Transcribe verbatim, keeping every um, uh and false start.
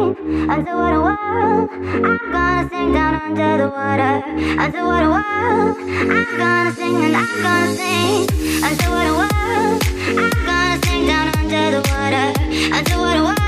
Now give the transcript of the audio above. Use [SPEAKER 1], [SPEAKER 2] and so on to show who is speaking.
[SPEAKER 1] Underwater world, I'm gonna sing down under the water. Underwater world, I'm gonna sing and I'm gonna sing. Underwater world, I'm gonna sing down under the water. Underwater world.